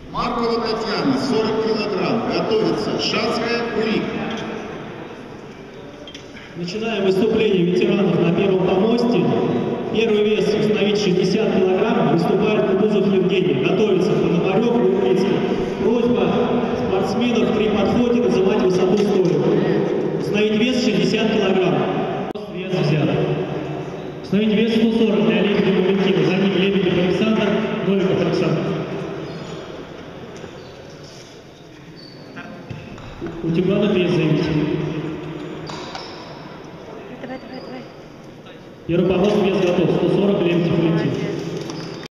Маркова Татьяна, 40 килограмм. Готовится Шацкая Кулик. Начинаем выступление ветеранов на первом помосте. Первый вес установить 60 килограмм. Выступает Кутузов Евгений. Готовится Пономарев, Лукницкий. Просьба спортсменов при подходе называть высоту стоек. Установить вес 60 килограмм. Вес взят. Установить вес 140 для Лебедева Валентина. За ним Лебедев Александр, Новиков Александр. Утюганов есть заявитель. Давай. Первый помост вес готов. 140 Лебедев Валентин.